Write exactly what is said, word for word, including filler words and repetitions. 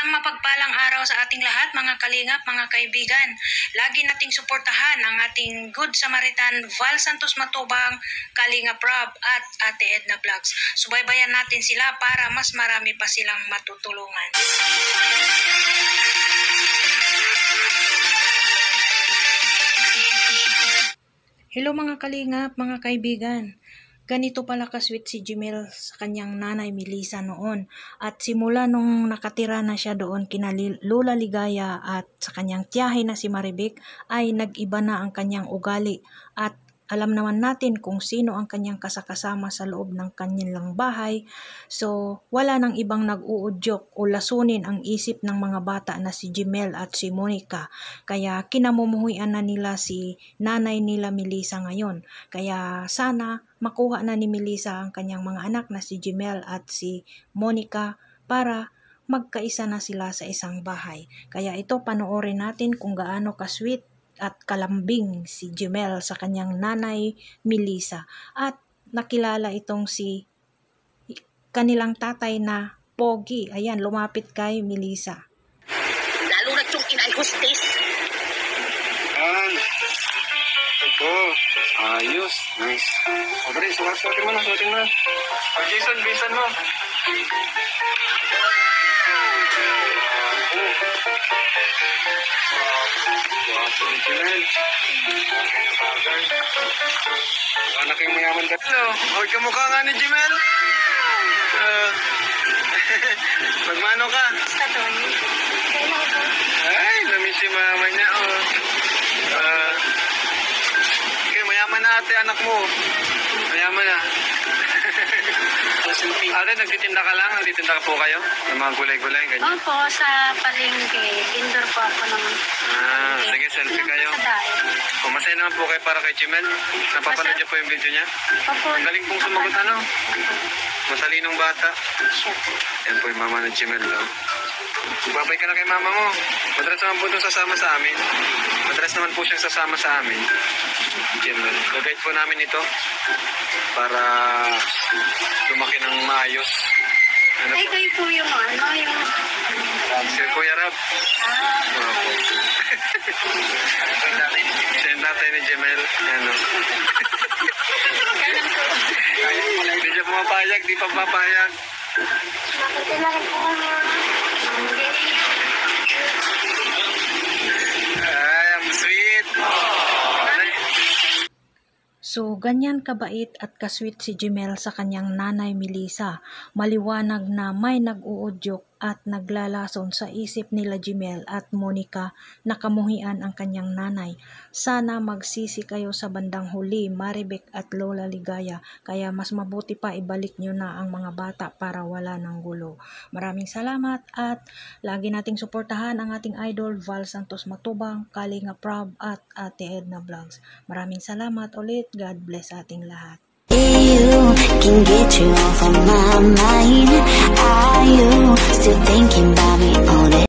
Isang mapagpalang araw sa ating lahat, mga kalingap, mga kaibigan. Lagi nating suportahan ang ating Good Samaritan Val Santos Matubang, Kalingap Rob at Ate Edna Vlogs. Subaybayan natin sila para mas marami pa silang matutulungan. Hello mga kalingap, mga kaibigan. Ganito pala ka-sweet si Jimel sa kanyang nanay Melissa noon. At simula nung nakatira na siya doon kina Lola Ligaya at sa kanyang tiyahe na si Marivic ay nag-iba na ang kanyang ugali. At alam naman natin kung sino ang kanyang kasakasama sa loob ng kanilang bahay. So wala nang ibang nag-uudyok o lasunin ang isip ng mga bata na si Jimel at si Monica. Kaya kinamumuhian na nila si nanay nila Melissa ngayon. Kaya sana makuha na ni Melissa ang kanyang mga anak na si Jimel at si Monica para magkaisa na sila sa isang bahay. Kaya ito panoorin natin kung gaano ka-sweet at kalambing si Jimel sa kanyang nanay Melissa. At nakilala itong si kanilang tatay na Pogi. Ayan, lumapit kay Melissa. Lalo na itong inay-hostess. Yan. Ito. Ayos. Nice. O, dali, sukat sukatin mo na, sukatin mo na. O, Jason, bisan mo. Guwapo ni Jimel. Anak yung mayaman ka. Hello. O, kamukha nga ni Jimel. Uh, Magmano ka? Basta doon. Ay, namiss si mama niya. Oh. Uh, okay, mayaman na ate, anak mo. Mayaman na. Ate, nagtitinda ka lang? Nagtitinda ka po kayo? Ng mga gulay-gulay, ganyan? Opo, sa palengke. Indoor po ako ng... Ah, sige, selfie kayo. O, masaya naman po kayo para kay Jimel. Napapanood niyo po yung video niya? Opo. Ang galing pong sumagot, ano? Matalinong bata. Yan po yung mama ng Jimel, no? Babay ka na kay mama mo. Madalas naman po itong sasama sa amin. Madalas naman po siyang sasama sa amin. Jimel. Gagayad po namin ito para lumaki ng maayos. Ano Ay, po? kayo po yung ano, yung... Si Kuya Rab. Ah, Opo. Siya yung tatay ni Jimel. Ano? kailan po. Hindi siya pumapayag, di pa papayag. Kailangan po ang... Ay, ang sweet. So, ganyan kabait at kasweet si Jimel sa kanyang nanay Melissa. Maliwanag na may nag-uudyok at naglalason sa isip nila Jimel at Monica na kamuhian ang kanyang nanay. Sana magsisi kayo sa bandang huli, Marivic at Lola Ligaya. Kaya mas mabuti pa ibalik nyo na ang mga bata para wala ng gulo. Maraming salamat at lagi nating suportahan ang ating idol Val Santos Matubang, Kalingap Rob at Ate Edna Vlogs. Maraming salamat ulit. God bless ating lahat. You can get you off of my mind. Are you still thinking about me all day?